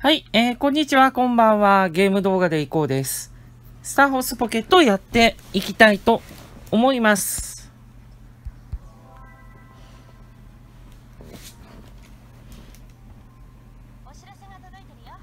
はい、こんにちは、こんばんは。ゲーム動画でいこうです。スターホースポケットをやっていきたいと思います。 お知らせが届いてるよ。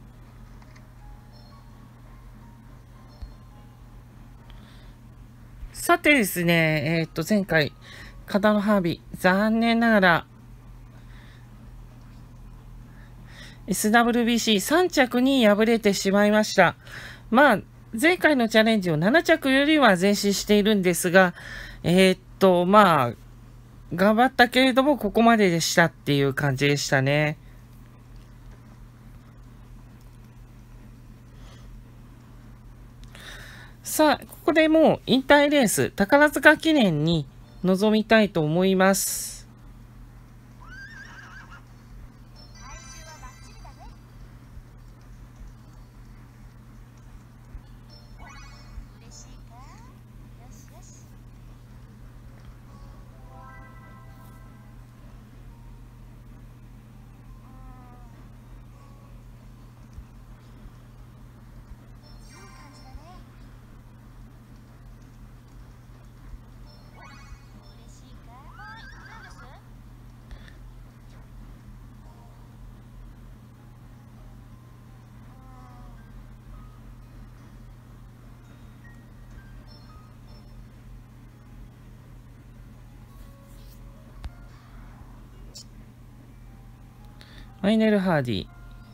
さてですね、前回、カダノハービー、残念ながら、SWBC3 着に敗れてしまいました。まあ、前回のチャレンジを7着よりは前進しているんですが、まあ、頑張ったけれども、ここまででしたっていう感じでしたね。さあ、ここでもう引退レース、宝塚記念に臨みたいと思います。 体重はバッチリだね。嬉しいか。よしよし。いい感じだね。嬉しいか。はい、何です？ マイネル・ハーディ。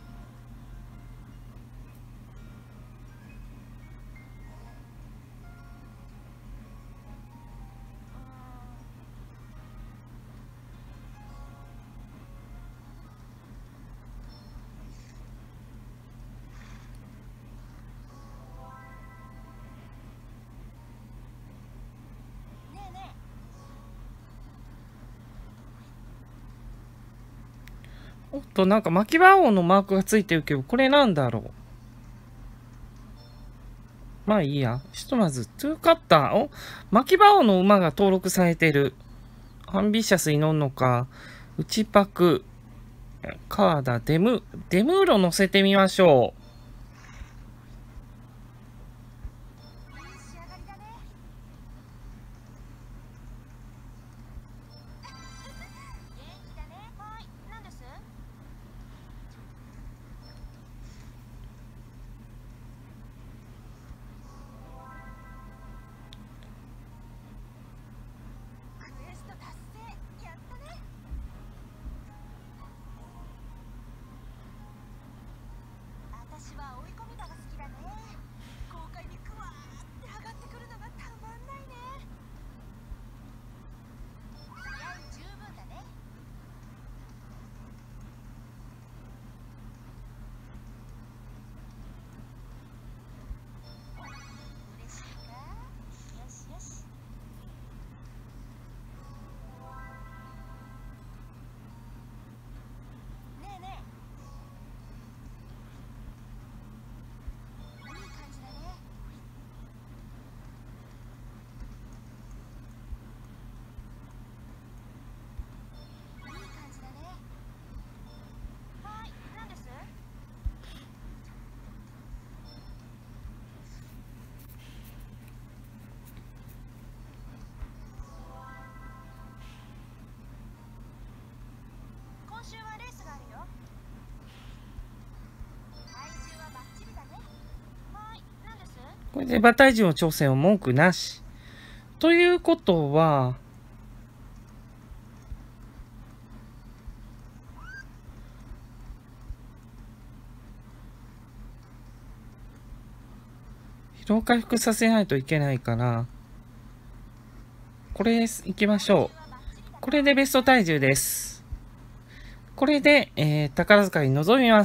ねえねおっと、なんか巻き場王のマークがついてるけど、これなんだろう。まあいいや。ひとまず、トゥーカッター。お、巻き場王の馬が登録されてる。アンビシャスに乗んのか。内パク。カーダ、デムーロ乗せてみましょう。 え。いい仕上がりだね。元気だね。はい、何です？クエスト達成。やったね。私は追い込みが好きだね。豪快にグワーって上がってくるのがたまんないね。気合十分だね。嬉しいか。よしよし。ねえねえ。いい感じだね。いい感じだね。はい、何です？今週はレースがあるよ。体重はバッチリだね。はい、何です？ これで馬体重の挑戦は文句なし。ということは、疲労回復させないといけないから、これです。行きましょう。これでベスト体重です。これで、宝塚に臨みます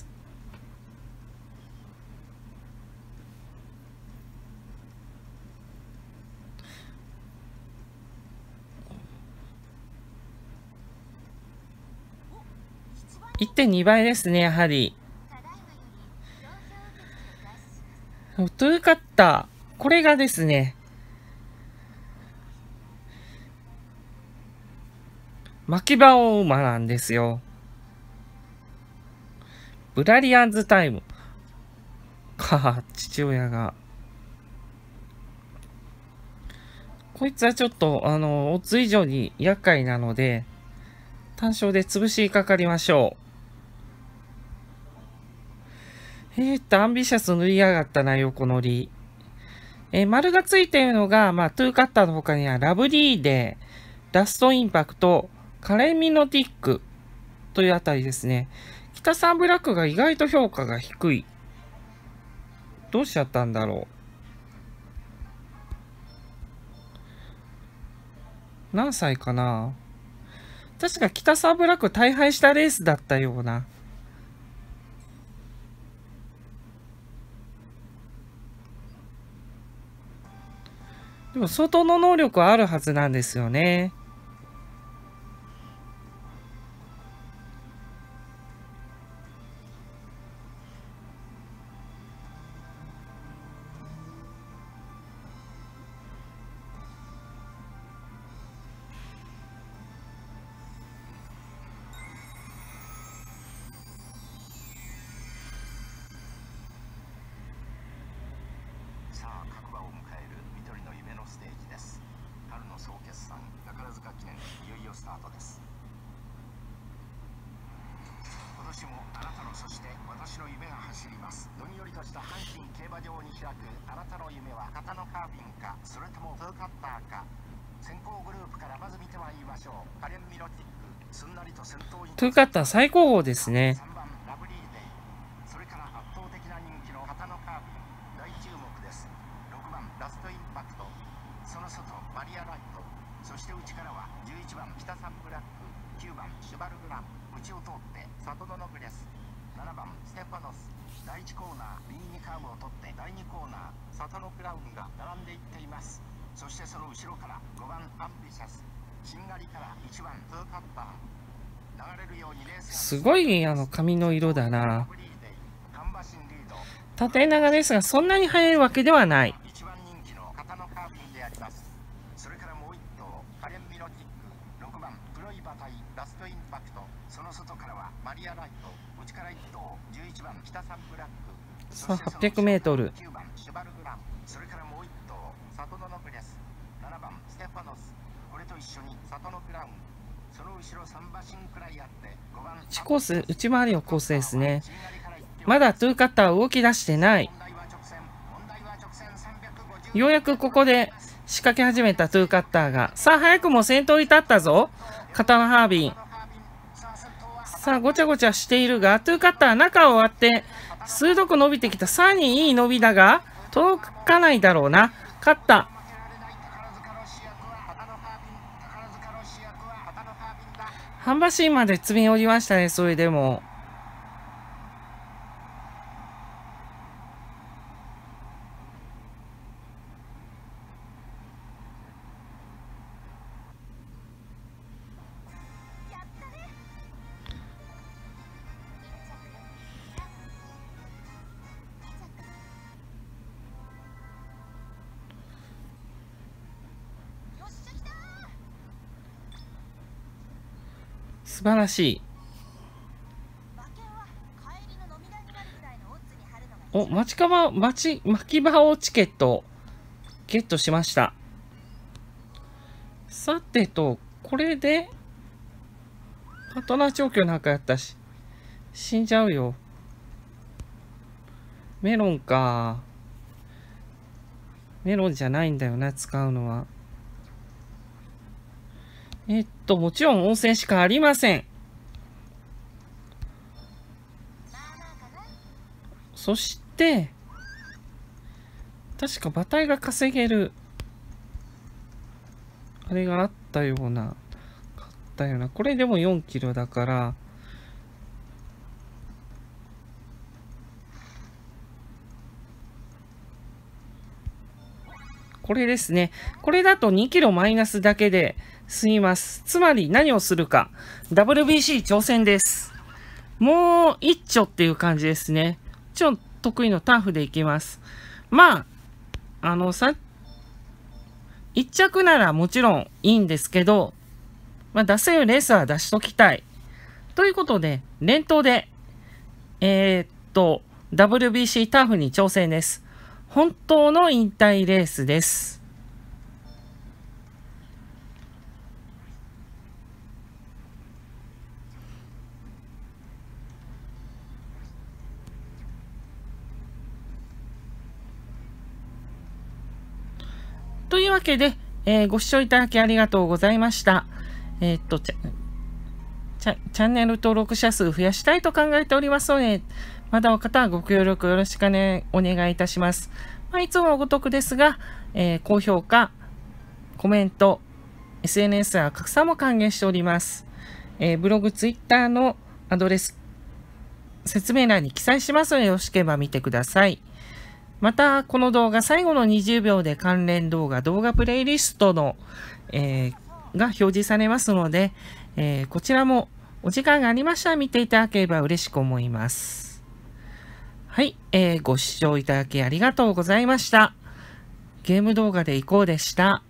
。1.2 倍ですね、やはり。 ただいまより投票受付を開始します。 トゥーカッター。これがですね、巻き場馬なんですよ。 ブラリアンズタイム。父親が。こいつはちょっと、オッズ以上に厄介なので、単勝で潰しにかかりましょう。アンビシャス塗りやがったな、横乗り。丸がついているのが、まあ、トゥーカッターの他には、ラブリーデー、ラストインパクト、カレンミノティックというあたりですね。北サンブラックが意外と評価が低い。どうしちゃったんだろう。何歳かな。確か北サンブラック大敗したレースだったような。でも相当の能力はあるはずなんですよね。トゥーカッター最高峰ですね。すごい髪の色だな。縦長ですがそんなに速いわけではない。さあ800メートル。1コース、内回りのコースですね。まだトゥーカッターは動き出してない。ようやくここで仕掛け始めたトゥーカッターが。さあ早くも先頭に立ったぞ。刀ハービン。さあごちゃごちゃしているが、トゥーカッター中を割って鋭く伸びてきた。さらにいい伸びだが届かないだろうな。勝った。半馬身まで積み降りましたね。それでも素晴らしい。お、巻き場をチケットゲットしました。さてと、これでパートナー調教なんかやったし死んじゃうよ。メロンか。メロンじゃないんだよな、使うのは。もちろん温泉しかありません。そして、確か馬体が稼げる、あれがあったような、買ったような。これでも4キロだから、これですね。これだと2キロマイナスだけで済みます。つまり何をするか。WBC 挑戦です。もう一丁っていう感じですね。ちょっと得意のターフでいきます。まあ、1着ならもちろんいいんですけど、まあ、出せるレースは出しときたい。ということで、連投で WBC ターフに挑戦です。本当の引退レースです。というわけで、ご視聴いただきありがとうございました。チャンネル登録者数増やしたいと考えておりますので、まだの方はご協力よろしくお願いいたします。いつものごとくですが、高評価、コメント、SNS は拡散も歓迎しております。ブログ、ツイッターのアドレス、説明欄に記載しますので、よろしければ見てください。また、この動画、最後の20秒で関連動画プレイリストの、が表示されますので、こちらもお時間がありましたら見ていただければ嬉しく思います。はい、ご視聴いただきありがとうございました。ゲーム動画でいこうでした。